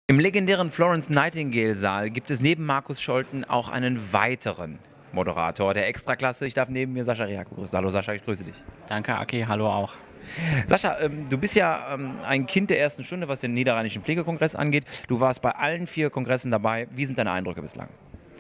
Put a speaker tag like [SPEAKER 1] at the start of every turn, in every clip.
[SPEAKER 1] Im legendären Florence Nightingale-Saal gibt es neben Markus Scholten auch einen weiteren Moderator der Extraklasse. Ich darf neben mir Sascha Rehak begrüßen. Hallo Sascha, ich grüße dich.
[SPEAKER 2] Danke, Aki, hallo auch.
[SPEAKER 1] Sascha, du bist ja ein Kind der ersten Stunde, was den Niederrheinischen Pflegekongress angeht. Du warst bei allen 4 Kongressen dabei. Wie sind deine Eindrücke bislang?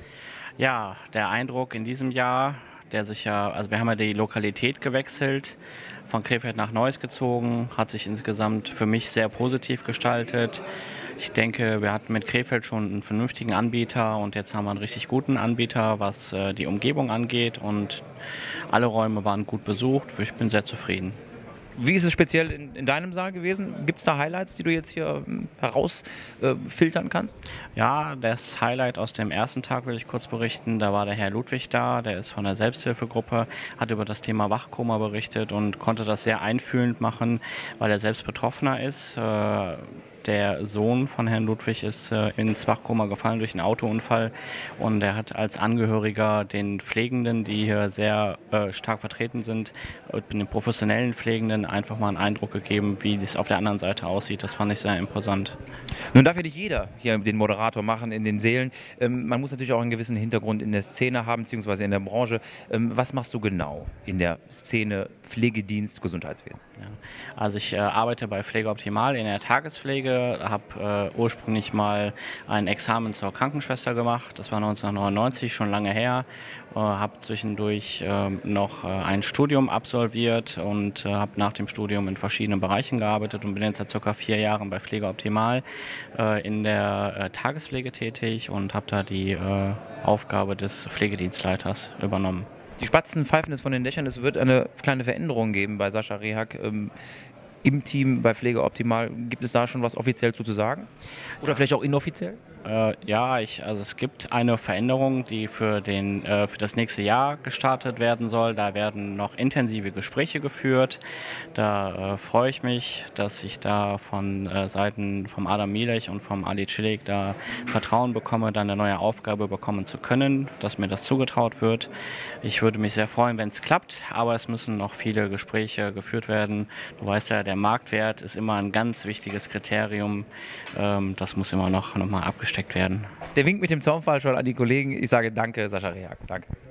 [SPEAKER 2] Ja, der Eindruck in diesem Jahr, der sich ja, also wir haben ja die Lokalität gewechselt, von Krefeld nach Neuss gezogen, hat sich insgesamt für mich sehr positiv gestaltet. Ich denke, wir hatten mit Krefeld schon einen vernünftigen Anbieter und jetzt haben wir einen richtig guten Anbieter, was die Umgebung angeht, und alle Räume waren gut besucht. Ich bin sehr zufrieden.
[SPEAKER 1] Wie ist es speziell in deinem Saal gewesen? Gibt es da Highlights, die du jetzt hier herausfiltern kannst?
[SPEAKER 2] Ja, das Highlight aus dem ersten Tag will ich kurz berichten. Da war der Herr Ludwig da, der ist von der Selbsthilfegruppe, hat über das Thema Wachkoma berichtet und konnte das sehr einfühlend machen, weil er selbst Betroffener ist. Der Sohn von Herrn Ludwig ist ins Wachkoma gefallen durch einen Autounfall, und er hat als Angehöriger den Pflegenden, die hier sehr stark vertreten sind, den professionellen Pflegenden einfach mal einen Eindruck gegeben, wie das auf der anderen Seite aussieht. Das fand ich sehr imposant.
[SPEAKER 1] Nun darf ja nicht jeder hier den Moderator machen in den Sälen. Man muss natürlich auch einen gewissen Hintergrund in der Szene haben, beziehungsweise in der Branche. Was machst du genau in der Szene Pflegedienst, Gesundheitswesen?
[SPEAKER 2] Ja. Also ich arbeite bei Pflege Optimal in der Tagespflege, habe ursprünglich mal ein Examen zur Krankenschwester gemacht, das war 1999, schon lange her, habe zwischendurch noch ein Studium absolviert und habe nach dem Studium in verschiedenen Bereichen gearbeitet und bin jetzt seit ca. 4 Jahren bei Pflege Optimal in der Tagespflege tätig und habe da die Aufgabe des Pflegedienstleiters übernommen.
[SPEAKER 1] Die Spatzen pfeifen es von den Dächern. Es wird eine kleine Veränderung geben bei Sascha Rehak im Team bei Pflege Optimal. Gibt es da schon was offiziell zu sagen? Oder vielleicht auch inoffiziell?
[SPEAKER 2] Ja, also es gibt eine Veränderung, die für das nächste Jahr gestartet werden soll. Da werden noch intensive Gespräche geführt. Da freue ich mich, dass ich da von Seiten vom Adam Mielech und vom Ali Cilik da Vertrauen bekomme, da eine neue Aufgabe bekommen zu können, dass mir das zugetraut wird. Ich würde mich sehr freuen, wenn es klappt, aber es müssen noch viele Gespräche geführt werden. Du weißt ja, der Marktwert ist immer ein ganz wichtiges Kriterium. Das muss immer noch mal abgesteckt werden.
[SPEAKER 1] Der Wink mit dem Zaunpfahl schon an die Kollegen. Ich sage danke, Sascha Rehak. Danke.